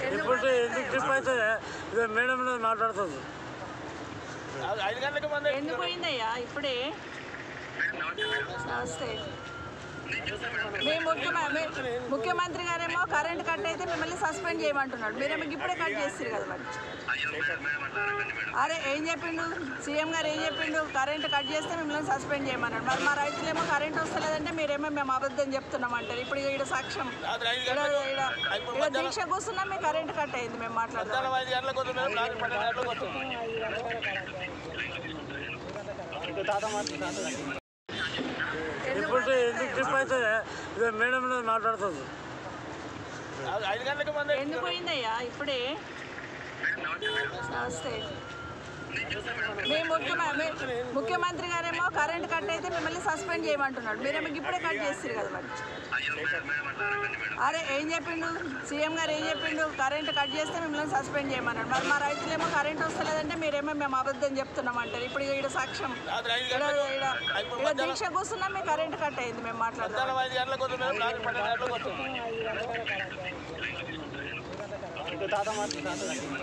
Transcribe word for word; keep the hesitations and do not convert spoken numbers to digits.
ఇప్పుడు ఎందుకు ట్రిప్ అయితే ఇక మేడం మాట్లాడుతుంది. ఎందుకు పోయిందయ్యా ఇప్పుడే? నమస్తే. మీ ముఖ్యమంత్రి ముఖ్యమంత్రి గారేమో కరెంట్ కట్ అయితే మిమ్మల్ని సస్పెండ్ చేయమంటున్నాడు. మీరేమో ఇప్పుడే కట్ చేస్తారు కదా మరి. అరే ఏం చెప్పిండు సీఎం గారు? ఏం చెప్పిండు? కరెంట్ కట్ చేస్తే మిమ్మల్ని సస్పెండ్ చేయమన్నాడు. మరి మా రైతులేమో కరెంట్ వస్తలేదంటే మీరేమో మేము అబద్ధం చెప్తున్నాం అంటారు. ఇప్పుడు ఇక్కడ సాక్ష్యం ఇక్కడ దీక్ష కూర్చున్నాం, మీ కరెంట్ కట్ అయింది. మేము మాట్లాడతాం. ఇప్పుడు ఎందుకు ట్రిప్ అయితే ఇక మేడం మాట్లాడుతుంది. ఎందుకు పోయిందయ్యా ఇప్పుడే? నమస్తే. మీ ముఖ్యమంత్రి ముఖ్యమంత్రి గారేమో కరెంట్ కట్ అయితే మిమ్మల్ని సస్పెండ్ చేయమంటున్నాడు. మీరేమో ఇప్పుడే కట్ చేస్తారు కదా మరి. అరే ఏం చెప్పిండు సీఎం గారు? ఏం చెప్పిండు? కరెంట్ కట్ చేస్తే మిమ్మల్ని సస్పెండ్ చేయమన్నాడు. మరి మా రైతులేమో కరెంట్ వస్తలేదంటే మీరేమో మేము అబద్ధం చెప్తున్నాం అంటారు. ఇప్పుడు ఇక్కడ సాక్ష్యం ఇక్కడ దీక్ష కూర్చున్నాం, మీ కరెంట్ కట్ అయింది. మేము మాట్లాడతాం.